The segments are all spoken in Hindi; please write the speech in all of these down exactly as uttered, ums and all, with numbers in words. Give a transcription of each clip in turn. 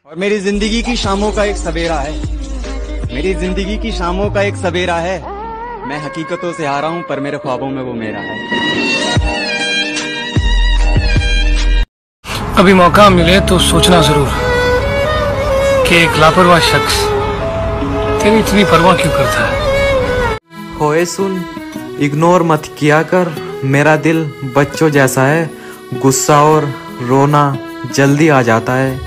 और मेरी जिंदगी की शामों का एक सवेरा है, मेरी जिंदगी की शामों का एक सवेरा है। मैं हकीकतों से हारा हूं पर मेरे ख्वाबों में वो मेरा है। अभी मौका मिले तो सोचना जरूर कि एक लापरवाह शख्स तेरी इतनी परवाह क्यों करता है। होए सुन, इग्नोर मत किया कर, मेरा दिल बच्चों जैसा है, गुस्सा और रोना जल्दी आ जाता है।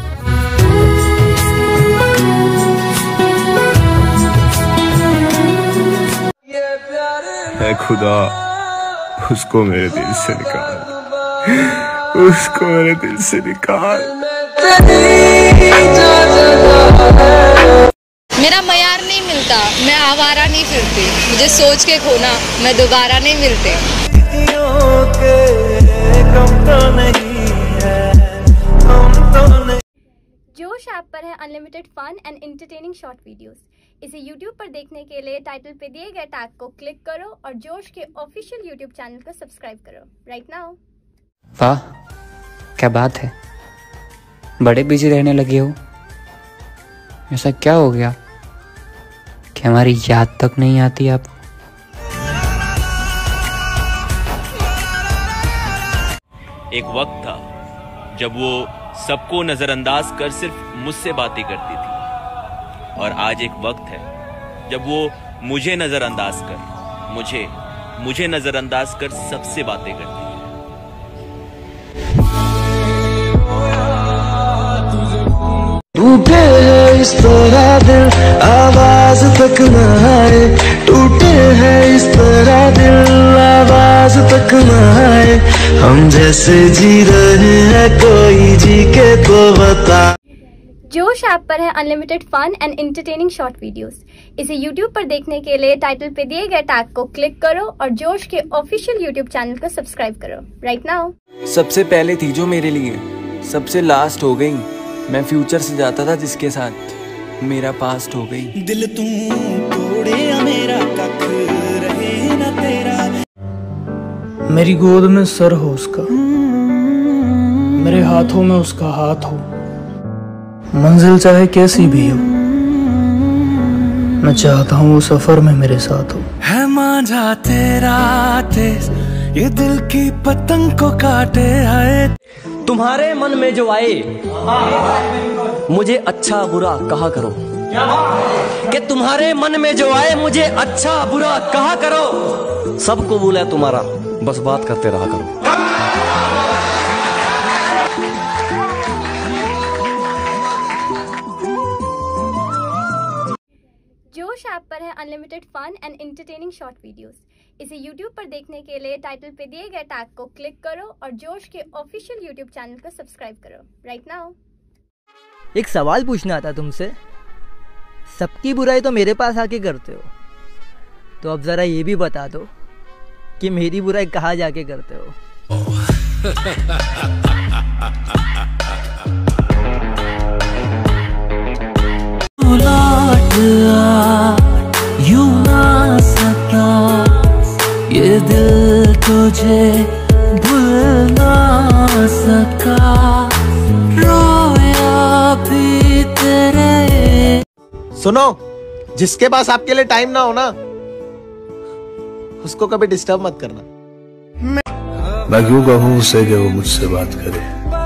है खुदा, उसको मेरे दिल से निकाल, उसको मेरे दिल से निकाल। मेरा मयार नहीं मिलता, मैं आवारा नहीं फिरती, मुझे सोच के खोना मैं दोबारा नहीं मिलती। जोश ऐप पर है unlimited fun and entertaining short videos. इसे यूट्यूब पर देखने के लिए टाइटल पे दिए गए टैग को क्लिक करो और जोश के ऑफिशियल यूट्यूब चैनल को सब्सक्राइब करो राइट नाउ। वाह क्या बात है, बड़े बिजी रहने लगे हो। ऐसा क्या हो गया कि हमारी याद तक नहीं आती आप। एक वक्त था जब वो सबको नजरअंदाज कर सिर्फ मुझसे बातें करती थी, और आज एक वक्त है जब वो मुझे नजरअंदाज कर मुझे मुझे नजरअंदाज कर सबसे बातें करती है। टूटे है इस तरह दिल, आवाज तक न आए, टूटे है इस तरह दिल, आवाज तक न आए, हम जैसे जी रहे हैं कोई जी के तो बता। जोश ऐप पर है unlimited fun and entertaining short videos. इसे यूट्यूब पर देखने के लिए टाइटल पे दिए गए टैग को क्लिक करो और जोश के ऑफिशियल यूट्यूब चैनल को सब्सक्राइब करो राइट नाउ। सबसे पहले थी जो मेरे लिए, सबसे लास्ट हो गई। मैं फ्यूचर से जाता था जिसके साथ, मेरा पास्ट हो गई। दिल तू तोड़े मेरा कख रहे ना तेरा। मेरी गोद में सर हो उसका, मेरे हाथों में उसका हाथ हो, मंजिल चाहे कैसी भी हो, मैं चाहता हूँ वो सफर में मेरे साथ हो। है मांझा तेरा तेज, ये दिल की पतंग को काटे है। तुम्हारे मन में जो आए मुझे अच्छा बुरा कहा करो, कि तुम्हारे मन में जो आए मुझे अच्छा बुरा कहा करो, सब कबूल है तुम्हारा, बस बात करते रहा करो। जोश ऐप पर है unlimited fun and entertaining short videos. इसे यूट्यूब पर देखने के लिए टाइटल पे दिए गए टैग को क्लिक करो और जोश के ऑफिशियल यूट्यूब चैनल को सब्सक्राइब करो राइट नाउ। एक सवाल पूछना था तुमसे, सबकी बुराई तो मेरे पास आके करते हो, तो अब जरा ये भी बता दो कि मेरी बुराई कहाँ जाके करते हो। यूं ना सका ये दिल तुझे भूल ना सका, रोया भी तेरे। सुनो, जिसके पास आपके लिए टाइम ना हो ना, उसको कभी डिस्टर्ब मत करना। मैं क्यों कहूँ उसे कि वो मुझसे बात करे,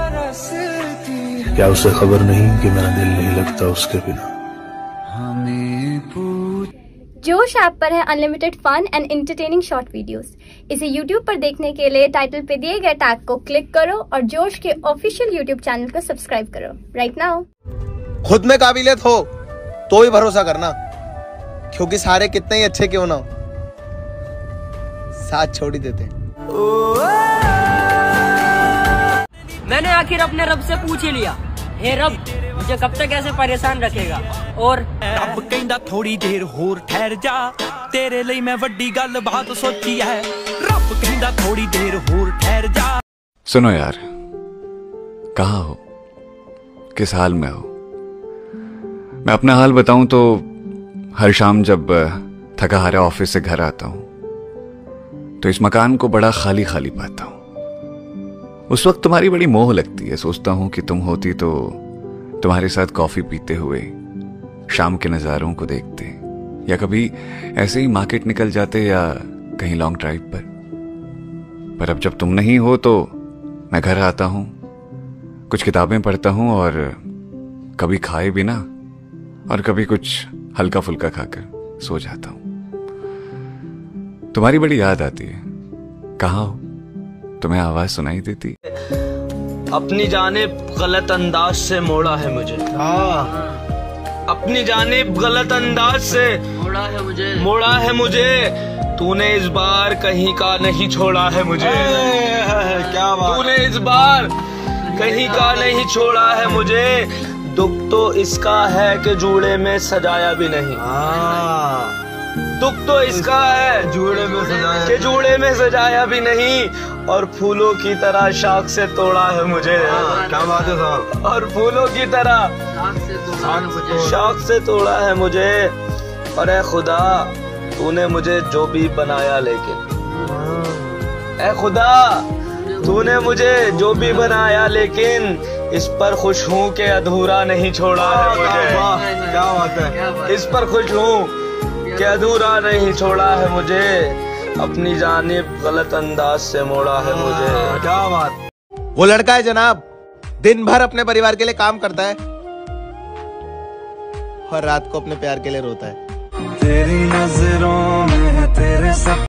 क्या उसे खबर नहीं कि मेरा दिल नहीं लगता उसके बिना। जोश ऐप पर है unlimited fun and entertaining short videos. इसे यूट्यूब पर देखने के लिए टाइटल पे दिए गए टैग को क्लिक करो और जोश के ऑफिशियल यूट्यूब चैनल को सब्सक्राइब करो राइट नाउ। खुद में काबिलियत हो तो ही भरोसा करना, क्योंकि सारे कितने ही अच्छे क्यों ना हो, साथ छोड़ ही देते हैं। मैंने आखिर अपने रब से पूछ ही लिया, हे रब मुझे कब तक ऐसे परेशान रखेगा। और रब कहंदा थोड़ी देर होर ठहर जा, तेरे लिए मैं वड्डी गल बात सोची है। रब कहंदा थोड़ी देर होर ठहर जा। सुनो यार, कहाँ हो, किस हाल में हो? मैं अपना हाल बताऊं तो हर शाम जब थका हारा ऑफिस से घर आता हूं तो इस मकान को बड़ा खाली खाली पाता हूं। उस वक्त तुम्हारी बड़ी मोह लगती है, सोचता हूं कि तुम होती तो तुम्हारे साथ कॉफी पीते हुए शाम के नजारों को देखते, या कभी ऐसे ही मार्केट निकल जाते या कहीं लॉन्ग ड्राइव पर। पर अब जब तुम नहीं हो तो मैं घर आता हूं, कुछ किताबें पढ़ता हूं और कभी खाए बिना और कभी कुछ हल्का फुल्का खाकर सो जाता हूं। तुम्हारी बड़ी याद आती है। कहाँ हो? तुम्हें आवाज सुनाई देती? अपनी जानिब गलत अंदाज से मोड़ा है मुझे। हाँ, अपनी जानिब गलत अंदाज से मोड़ा है मुझे, मोड़ा है मुझे। तूने इस बार कहीं का नहीं छोड़ा है मुझे। क्या बात? तूने इस बार कहीं का नहीं छोड़ा है मुझे। दुख तो इसका है कि जूड़े में सजाया भी नहीं। दुख तो इसका है जूड़े में सजाया कि जूड़े में सजाया भी नहीं, और फूलों की तरह शाख से तोड़ा है मुझे। क्या बात है साहब? और फूलों की तरह शाख से तोड़ा है मुझे। और ए खुदा, तूने मुझे जो भी बनाया, लेकिन ए खुदा, तूने मुझे जो भी बनाया, लेकिन इस पर खुश हूँ कि अधूरा नहीं छोड़ा है मुझे। क्या बात है? इस पर खुश हूँ कि अधूरा नहीं छोड़ा है मुझे। अपनी जानिब गलत अंदाज से मोड़ा है मुझे। क्या बात? वो लड़का है जनाब, दिन भर अपने परिवार के लिए काम करता है और रात को अपने प्यार के लिए रोता है। तेरी नजरों में तेरे सब